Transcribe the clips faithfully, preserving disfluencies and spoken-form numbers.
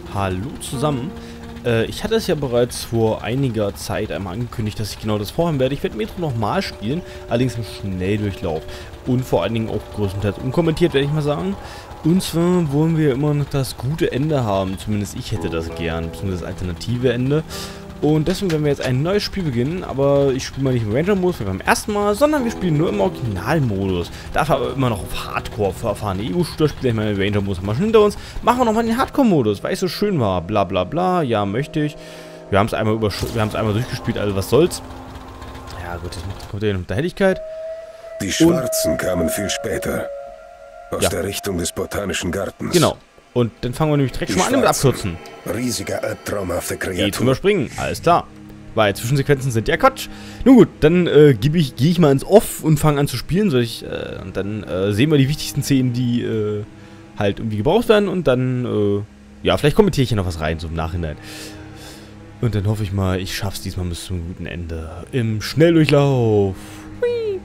Hallo zusammen. Äh, ich hatte es ja bereits vor einiger Zeit einmal angekündigt, dass ich genau das vorhaben werde. Ich werde Metro nochmal spielen, allerdings im Schnelldurchlauf. Und vor allen Dingen auch größtenteils unkommentiert, werde ich mal sagen. Und zwar wollen wir immer noch das gute Ende haben. Zumindest ich hätte das gern, beziehungsweise das alternative Ende. Und deswegen werden wir jetzt ein neues Spiel beginnen, aber ich spiele mal nicht im Ranger-Modus wie beim ersten Mal, sondern wir spielen nur im Original-Modus. Dafür aber immer noch auf Hardcore verfahren. Ego-Shooter spiele ich mal im Ranger-Modus, haben wir schon hinter uns. Machen wir nochmal den Hardcore-Modus, weil es so schön war. Bla bla bla, ja, möchte ich. Wir haben es einmal, wir haben es einmal durchgespielt, also was soll's. Ja gut, das kommt ja mit der Helligkeit. Die Schwarzen Und, kamen viel später. Aus ja. der Richtung des Botanischen Gartens. Genau. Und dann fangen wir nämlich direkt schon mal an mit Abkürzen. Riesiger albtraumhafte Kreatur. Geht überspringen, alles klar. Weil Zwischensequenzen sind ja Quatsch. Nun gut, dann äh, ich, gehe ich mal ins Off und fange an zu spielen. Soll ich, äh, und dann äh, sehen wir die wichtigsten Szenen, die äh, halt irgendwie gebraucht werden. Und dann, äh, ja, vielleicht kommentiere ich hier noch was rein, so im Nachhinein. Und dann hoffe ich mal, ich schaff's diesmal bis zum guten Ende. Im Schnelldurchlauf. Hui.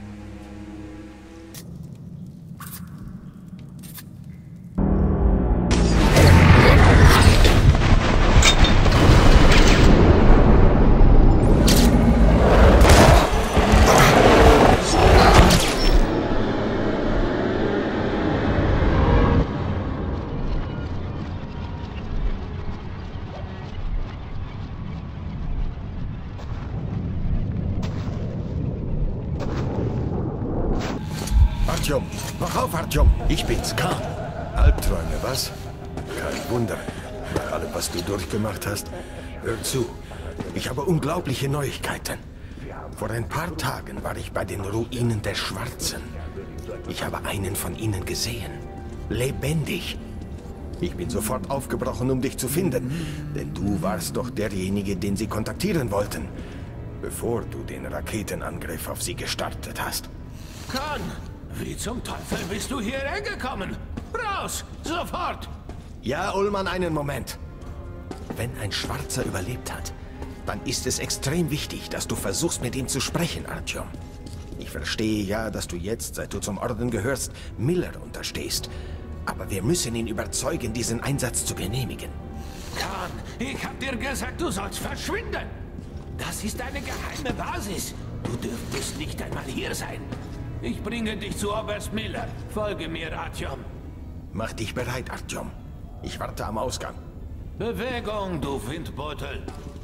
Artyom, wach auf, Artyom. Ich bin's, Khan. Albträume, was? Kein Wunder. Nach allem, was du durchgemacht hast. Hör zu. Ich habe unglaubliche Neuigkeiten. Vor ein paar Tagen war ich bei den Ruinen der Schwarzen. Ich habe einen von ihnen gesehen. Lebendig. Ich bin sofort aufgebrochen, um dich zu finden. Denn du warst doch derjenige, den sie kontaktieren wollten. Bevor du den Raketenangriff auf sie gestartet hast. Khan! Wie zum Teufel bist du hierher gekommen? Raus! Sofort! Ja, Ullmann, einen Moment. Wenn ein Schwarzer überlebt hat, dann ist es extrem wichtig, dass du versuchst, mit ihm zu sprechen, Artyom. Ich verstehe ja, dass du jetzt, seit du zum Orden gehörst, Miller unterstehst. Aber wir müssen ihn überzeugen, diesen Einsatz zu genehmigen. Khan, ich hab dir gesagt, du sollst verschwinden. Das ist eine geheime Basis. Du dürftest nicht einmal hier sein. Ich bringe dich zu Oberst Miller. Folge mir, Artyom. Mach dich bereit, Artyom. Ich warte am Ausgang. Bewegung, du Windbeutel.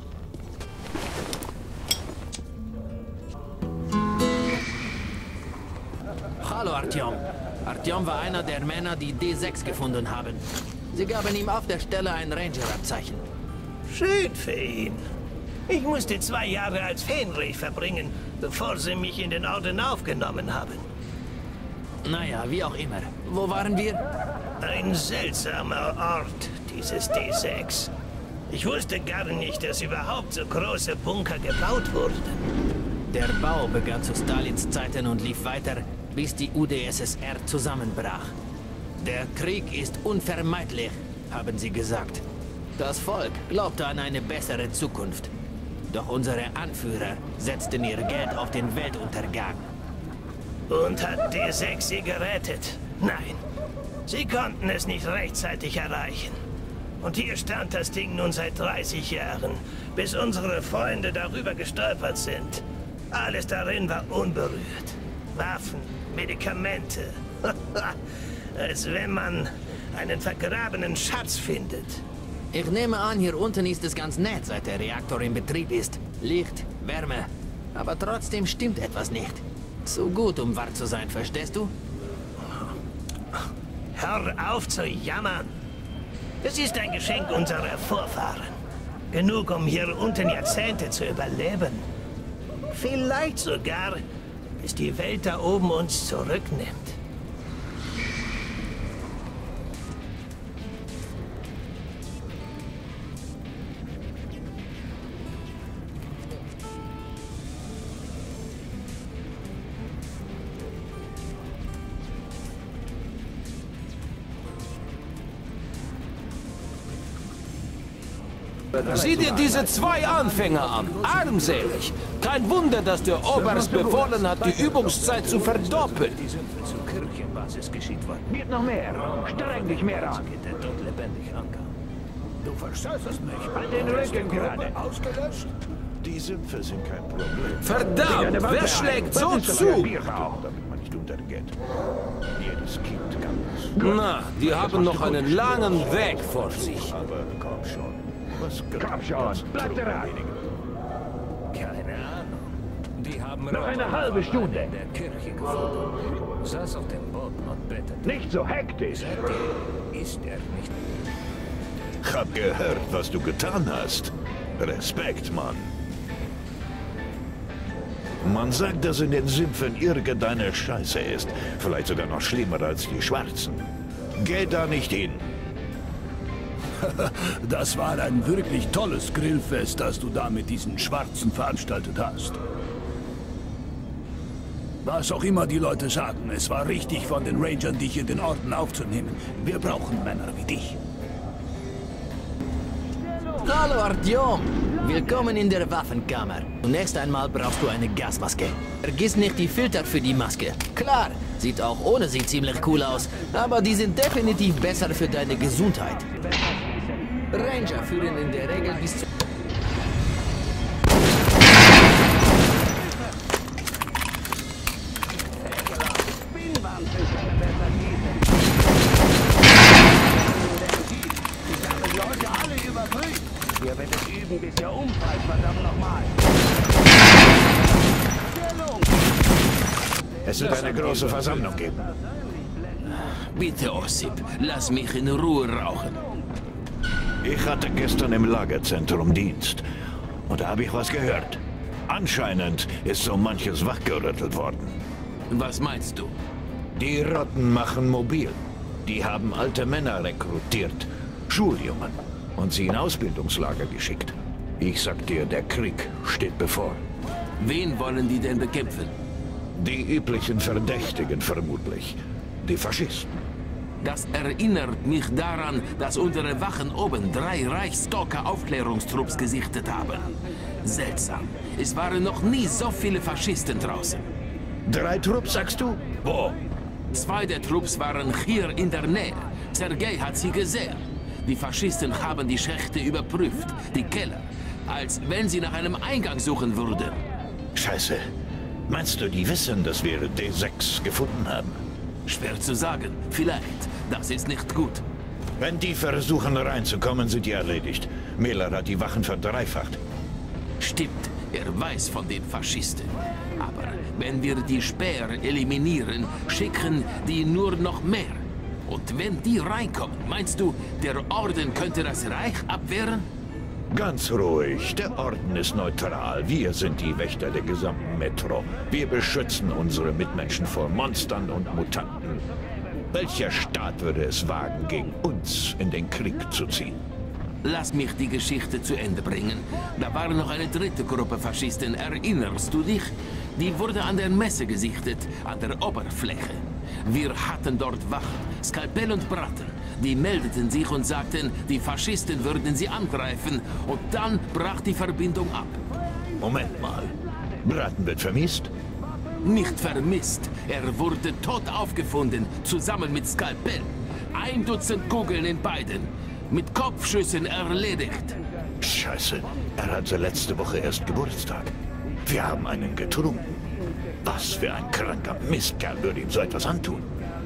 Hallo, Artyom. Artyom war einer der Männer, die D sechs gefunden haben. Sie gaben ihm auf der Stelle ein Ranger-Abzeichen. Schön für ihn. Ich musste zwei Jahre als Fähnrich verbringen, bevor sie mich in den Orden aufgenommen haben. Naja, wie auch immer. Wo waren wir? Ein seltsamer Ort, dieses D sechs. Ich wusste gar nicht, dass überhaupt so große Bunker gebaut wurden. Der Bau begann zu Stalins Zeiten und lief weiter, bis die U d S S R zusammenbrach. Der Krieg ist unvermeidlich, haben sie gesagt. Das Volk glaubte an eine bessere Zukunft. Doch unsere Anführer setzten ihr Geld auf den Weltuntergang. Und hat D sechs sie gerettet? Nein. Sie konnten es nicht rechtzeitig erreichen. Und hier stand das Ding nun seit dreißig Jahren, bis unsere Freunde darüber gestolpert sind. Alles darin war unberührt. Waffen, Medikamente. Als wenn man einen vergrabenen Schatz findet. Ich nehme an, hier unten ist es ganz nett, seit der Reaktor in Betrieb ist. Licht, Wärme. Aber trotzdem stimmt etwas nicht. Zu gut, um wahr zu sein, verstehst du? Hör auf zu jammern. Es ist ein Geschenk unserer Vorfahren. Genug, um hier unten Jahrzehnte zu überleben. Vielleicht sogar, bis die Welt da oben uns zurücknimmt. Sieh dir diese zwei Anfänger an. Armselig. Kein Wunder, dass der Oberst befohlen hat, die Übungszeit zu verdoppeln. Die sind zur Kirchenbasis geschickt worden. Wird noch mehr. Streng dich mehr an. Du verstößt mich. An den Rücken gerade. Ausgelöscht? Die Sümpfe sind kein Problem. Verdammt, wer schlägt so zu? Damit man nicht untergeht. Jedes Kind kann das. Na, die haben noch einen langen Weg vor sich. Aber komm schon. Was Komm schon, bleib dran. Keine Ahnung. Die haben Noch eine halbe Stunde. in der Kirche gefunden. Saß auf dem Boden und betete. Nicht so hektisch. Seitdem ist er nicht. Ich hab gehört, was du getan hast. Respekt, Mann. Man sagt, dass in den Sümpfen irgendeine Scheiße ist. Vielleicht sogar noch schlimmer als die Schwarzen. Geh da nicht hin. Das war ein wirklich tolles Grillfest, das du da mit diesen Schwarzen veranstaltet hast. Was auch immer die Leute sagen, es war richtig von den Rangern, dich in den Orden aufzunehmen. Wir brauchen Männer wie dich. Hallo Artyom! Willkommen in der Waffenkammer. Zunächst einmal brauchst du eine Gasmaske. Vergiss nicht die Filter für die Maske. Klar, sieht auch ohne sie ziemlich cool aus, aber die sind definitiv besser für deine Gesundheit. Ranger führen in der Regel bis zu... Ihr werdet üben, bis ihr umfallt, verdammt nochmal. Es wird eine große Versammlung geben. Bitte, Ossip, lass mich in Ruhe rauchen. Ich hatte gestern im Lagerzentrum Dienst. Und da habe ich was gehört. Anscheinend ist so manches wachgerüttelt worden. Was meinst du? Die Rotten machen mobil. Die haben alte Männer rekrutiert. Schuljungen. Und sie in Ausbildungslager geschickt. Ich sag dir, der Krieg steht bevor. Wen wollen die denn bekämpfen? Die üblichen Verdächtigen vermutlich. Die Faschisten. Das erinnert mich daran, dass unsere Wachen oben drei Reichsstalker-Aufklärungstrupps gesichtet haben. Seltsam. Es waren noch nie so viele Faschisten draußen. Drei Trupps, sagst du? Wo? Zwei der Trupps waren hier in der Nähe. Sergei hat sie gesehen. Die Faschisten haben die Schächte überprüft, die Keller, als wenn sie nach einem Eingang suchen würden. Scheiße. Meinst du, die wissen, dass wir D sechs gefunden haben? Schwer zu sagen. Vielleicht. Das ist nicht gut. Wenn die versuchen reinzukommen, sind die erledigt. Miller hat die Wachen verdreifacht. Stimmt, er weiß von den Faschisten. Aber wenn wir die Späher eliminieren, schicken die nur noch mehr. Und wenn die reinkommen, meinst du, der Orden könnte das Reich abwehren? Ganz ruhig. Der Orden ist neutral. Wir sind die Wächter der gesamten Metro. Wir beschützen unsere Mitmenschen vor Monstern und Mutanten. Welcher Staat würde es wagen, gegen uns in den Krieg zu ziehen? Lass mich die Geschichte zu Ende bringen. Da war noch eine dritte Gruppe Faschisten, erinnerst du dich? Die wurde an der Messe gesichtet, an der Oberfläche. Wir hatten dort Wachen, Skalpell und Bratter. Die meldeten sich und sagten, die Faschisten würden sie angreifen. Und dann brach die Verbindung ab. Moment mal. Braten wird vermisst? Nicht vermisst. Er wurde tot aufgefunden, zusammen mit Skalpell. Ein Dutzend Kugeln in beiden. Mit Kopfschüssen erledigt. Scheiße. Er hatte letzte Woche erst Geburtstag. Wir haben einen getrunken. Was für ein kranker Mistkerl würde ihm so etwas antun?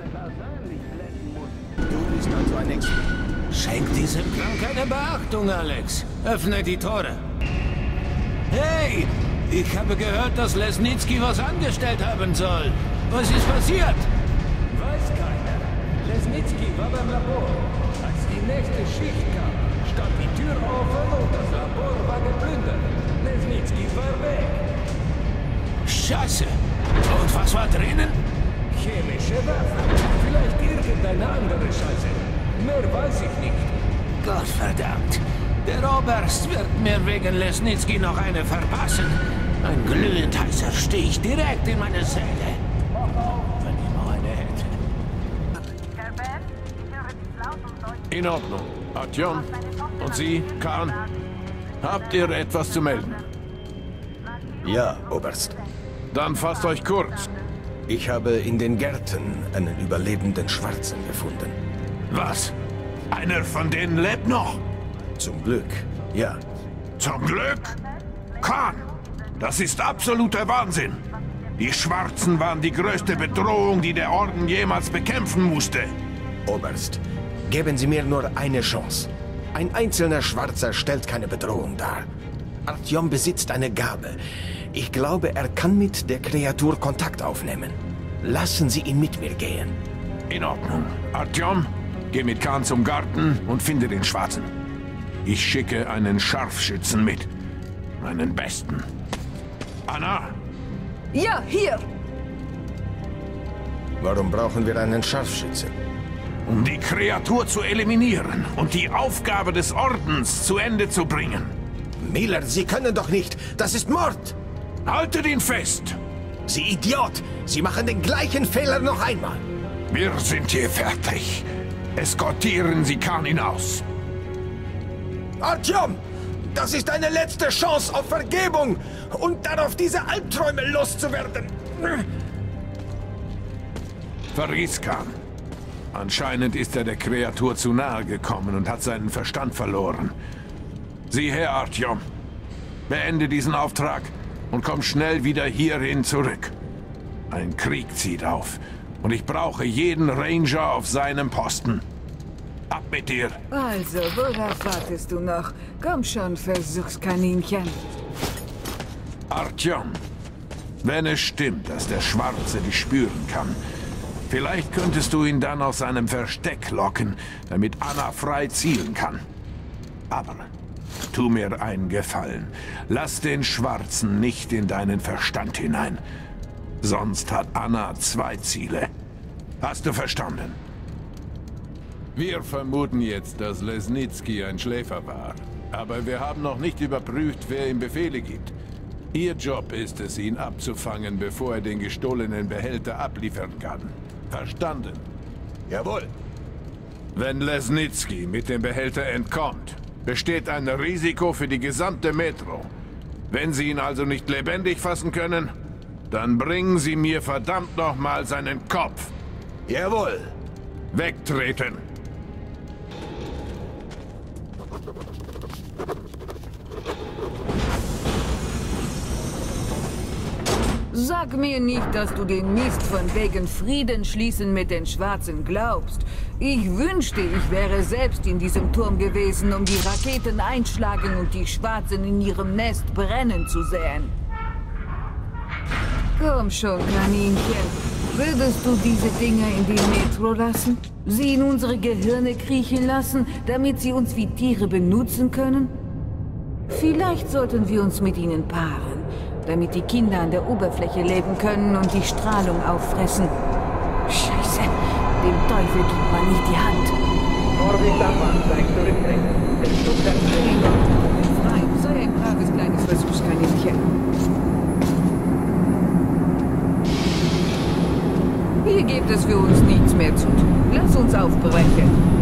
Du bist also ein Ex. Schenk diesem Krank keine Beachtung, Alex. Öffne die Tore. Hey! Ich habe gehört, dass Lesnitzky was angestellt haben soll. Was ist passiert? Weiß keiner. Lesnitzky war beim Labor. Als die nächste Schicht kam, stand die Tür offen und das Labor war geplündert. Lesnitzky war weg. Scheiße. Und was war drinnen? Chemische Waffen. Vielleicht irgendeine andere Scheiße. Mehr weiß ich nicht. Gottverdammt. Der Oberst wird mir wegen Lesnitzky noch eine verpassen. Ein glühend heißer Stich direkt in meine Seele. Wenn ich noch eine hätte. In Ordnung. Artyom? Und Sie, Khan? Habt ihr etwas zu melden? Ja, Oberst. Dann fasst euch kurz. Ich habe in den Gärten einen überlebenden Schwarzen gefunden. Was? Einer von denen lebt noch? Zum Glück, ja. Zum Glück? Khan, das ist absoluter Wahnsinn. Die Schwarzen waren die größte Bedrohung, die der Orden jemals bekämpfen musste. Oberst, geben Sie mir nur eine Chance. Ein einzelner Schwarzer stellt keine Bedrohung dar. Artyom besitzt eine Gabe. Ich glaube, er kann mit der Kreatur Kontakt aufnehmen. Lassen Sie ihn mit mir gehen. In Ordnung. Artyom, geh mit Khan zum Garten und finde den Schwarzen. Ich schicke einen Scharfschützen mit. Meinen Besten. Anna! Ja, hier! Warum brauchen wir einen Scharfschützen? Um die Kreatur zu eliminieren und die Aufgabe des Ordens zu Ende zu bringen. Miller, Sie können doch nicht! Das ist Mord! Haltet ihn fest! Sie Idiot! Sie machen den gleichen Fehler noch einmal! Wir sind hier fertig. Eskortieren Sie Khan hinaus. Artyom! Das ist deine letzte Chance auf Vergebung und darauf, diese Albträume loszuwerden! Vergiss Khan. Anscheinend ist er der Kreatur zu nahe gekommen und hat seinen Verstand verloren. Sieh her, Artyom. Beende diesen Auftrag und komm schnell wieder hierhin zurück. Ein Krieg zieht auf und ich brauche jeden Ranger auf seinem Posten. Ab mit dir! Also, worauf wartest du noch? Komm schon, Versuchskaninchen. Artyom, wenn es stimmt, dass der Schwarze dich spüren kann, vielleicht könntest du ihn dann aus seinem Versteck locken, damit Anna frei zielen kann. Aber tu mir einen Gefallen. Lass den Schwarzen nicht in deinen Verstand hinein. Sonst hat Anna zwei Ziele. Hast du verstanden? Wir vermuten jetzt, dass Lesnitsky ein Schläfer war. Aber wir haben noch nicht überprüft, wer ihm Befehle gibt. Ihr Job ist es, ihn abzufangen, bevor er den gestohlenen Behälter abliefern kann. Verstanden? Jawohl. Wenn Lesnitsky mit dem Behälter entkommt, besteht ein Risiko für die gesamte Metro. Wenn Sie ihn also nicht lebendig fassen können, dann bringen Sie mir verdammt nochmal seinen Kopf. Jawohl. Wegtreten. Sag mir nicht, dass du den Mist von wegen Frieden schließen mit den Schwarzen glaubst. Ich wünschte, ich wäre selbst in diesem Turm gewesen, um die Raketen einschlagen und die Schwarzen in ihrem Nest brennen zu sehen. Komm schon, Kaninchen. Würdest du diese Dinger in die Metro lassen? Sie in unsere Gehirne kriechen lassen, damit sie uns wie Tiere benutzen können? Vielleicht sollten wir uns mit ihnen paaren, damit die Kinder an der Oberfläche leben können und die Strahlung auffressen. Scheiße, dem Teufel gibt man nicht die Hand. Vorsicht am Bahnsteig zurücktreten. Es tut ganz schön. Frei, sei ein braves kleines Versuchskaninchen. Hier gibt es für uns nichts mehr zu tun. Lass uns aufbrechen.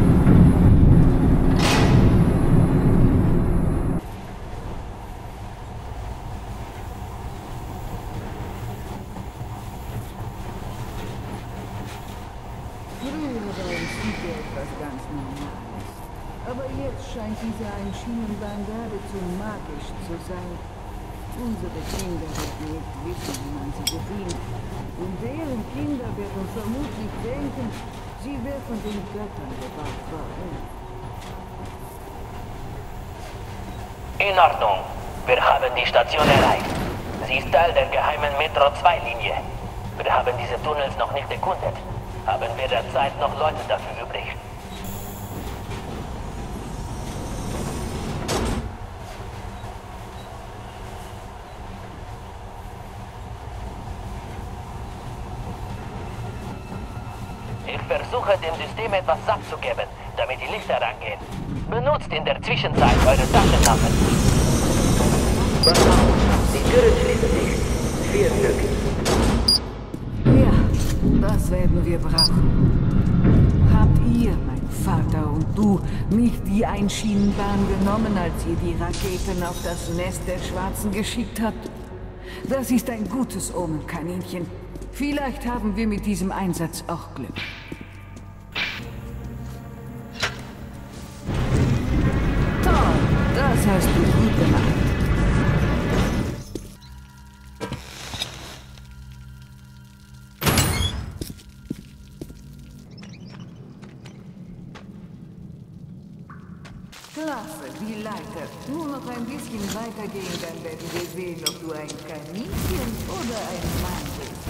Aber jetzt scheint diese Einschienenbahn geradezu magisch zu sein. Unsere Kinder werden nicht wissen, wie man sie bedient. Und deren Kinder werden vermutlich denken, sie wäre von den Göttern gebaut worden. In Ordnung. Wir haben die Station erreicht. Sie ist Teil der geheimen Metro zwei Linie. Wir haben diese Tunnels noch nicht erkundet. Haben wir derzeit noch Leute dafür übrig? Ich versuche dem System etwas Saft zu geben, damit die Lichter angehen. Benutzt in der Zwischenzeit eure Taschenlampen. Pass auf, die Türen schließen sich. Vier Stück. Ja, das werden wir brauchen. Habt ihr, mein Vater und du, nicht die Einschienenbahn genommen, als ihr die Raketen auf das Nest der Schwarzen geschickt habt? Das ist ein gutes Omen, Kaninchen. Vielleicht haben wir mit diesem Einsatz auch Glück. Toll! hast du gut gemacht. Klasse, die Leiter. Nur noch ein bisschen weitergehen, dann werden wir sehen, ob du ein Kaninchen oder ein Mann bist.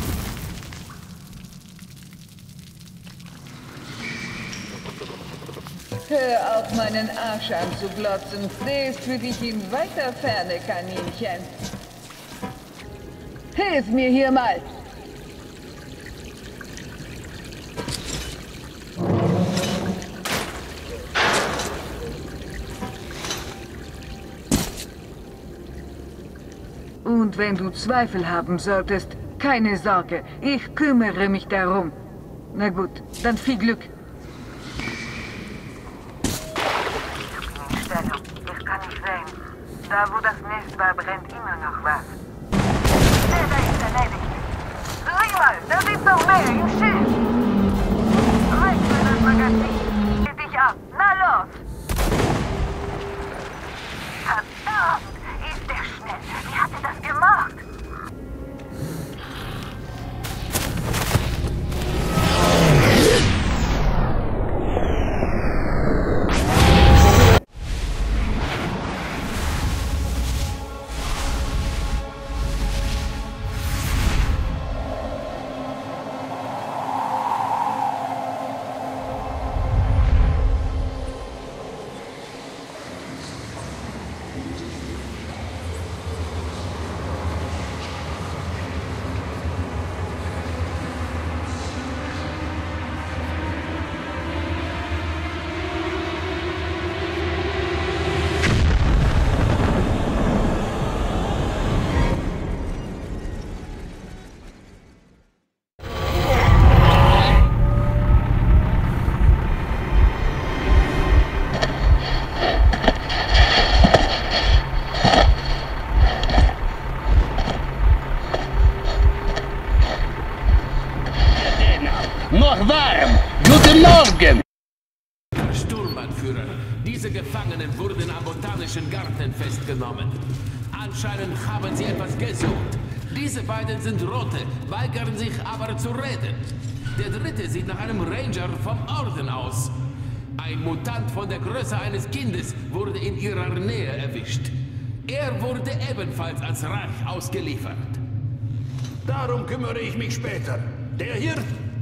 Hör auf, meinen Arsch anzuglotzen. Der ist für dich in weiter Ferne, Kaninchen. Hilf mir hier mal. Und wenn du Zweifel haben solltest, keine Sorge, ich kümmere mich darum. Na gut, dann viel Glück. Ich kann nicht sehen. Da, wo das Nest war, brennt immer noch was. Der da ist erledigt. Sieh mal, da sind noch mehr im Schiff. Wechsel das Magazin. Geh dich ab. Na los. Verdammt, ist der schnell. Wie hat er das gemacht? Noch warm! Guten Morgen! Sturmanführer, diese Gefangenen wurden am Botanischen Garten festgenommen. Anscheinend haben sie etwas gesucht. Diese beiden sind Rote, weigern sich aber zu reden. Der dritte sieht nach einem Ranger vom Orden aus. Ein Mutant von der Größe eines Kindes wurde in ihrer Nähe erwischt. Er wurde ebenfalls als Reich ausgeliefert. Darum kümmere ich mich später. Der hier?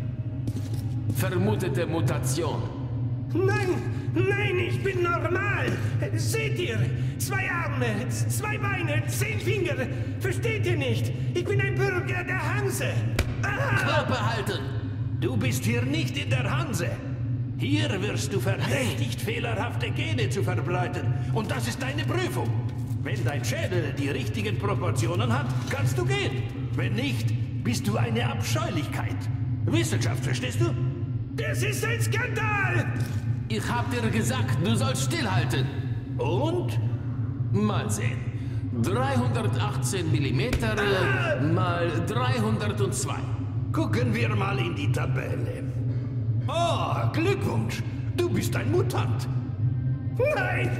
Vermutete Mutation. Nein, nein, ich bin normal. Seht ihr? Zwei Arme, zwei Beine, zehn Finger. Versteht ihr nicht? Ich bin ein Bürger der Hanse. Ah! Klappe halten! Du bist hier nicht in der Hanse. Hier wirst du verdächtigt, fehlerhafte Gene zu verbreiten. Und das ist deine Prüfung. Wenn dein Schädel die richtigen Proportionen hat, kannst du gehen. Wenn nicht, bist du eine Abscheulichkeit. Wissenschaft, verstehst du? Das ist ein Skandal! Ich hab dir gesagt, du sollst stillhalten. Und? Mal sehen. dreihundertachtzehn Millimeter ah! mal dreihundertzwei. Gucken wir mal in die Tabelle. Oh, Glückwunsch! Du bist ein Mutant. Nein!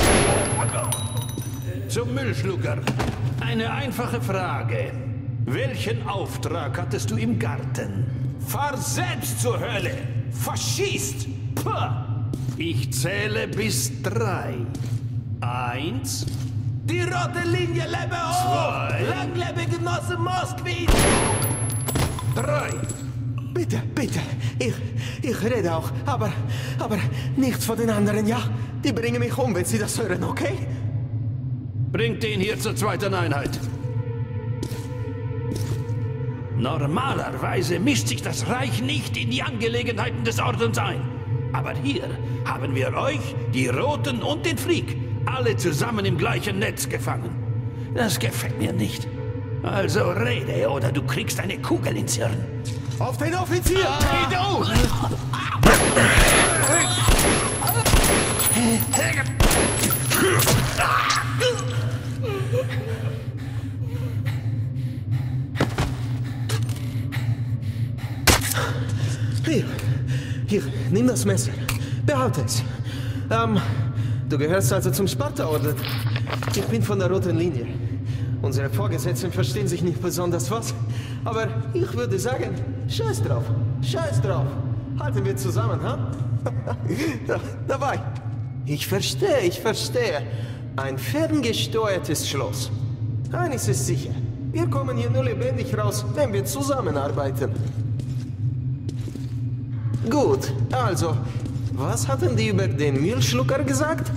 Zum Müllschlucker. Eine einfache Frage. Welchen Auftrag hattest du im Garten? Fahr selbst zur Hölle! Faschist! Puh. Ich zähle bis drei. Eins. Die rote Linie lebe hoch! Zwei. Lang lebe Genosse Moskwitz! Drei. Bitte, bitte. Ich, ich rede auch, aber, aber nichts von den anderen, ja? Die bringen mich um, wenn sie das hören, okay? Bringt den hier zur zweiten Einheit. Normalerweise mischt sich das Reich nicht in die Angelegenheiten des Ordens ein. Aber hier haben wir euch, die Roten und den Freak, alle zusammen im gleichen Netz gefangen. Das gefällt mir nicht. Also rede, oder du kriegst eine Kugel ins Hirn. Auf den Offizier! Geh auf! Hier, hier, nimm das Messer. Behalte es. Ähm, Du gehörst also zum Sparta-Orden. Ich bin von der roten Linie. Unsere Vorgesetzten verstehen sich nicht besonders was. Aber ich würde sagen, scheiß drauf. Scheiß drauf. Halten wir zusammen, ha? da, dabei. Ich verstehe, ich verstehe. Ein ferngesteuertes Schloss. Eines ist sicher. Wir kommen hier nur lebendig raus, wenn wir zusammenarbeiten. Gut, also, was hatten die über den Müllschlucker gesagt?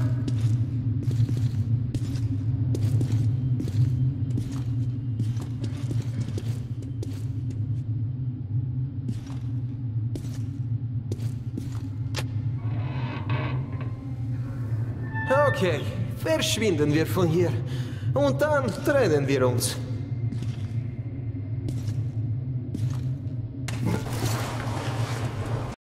Okay, verschwinden wir von hier. Und dann trennen wir uns.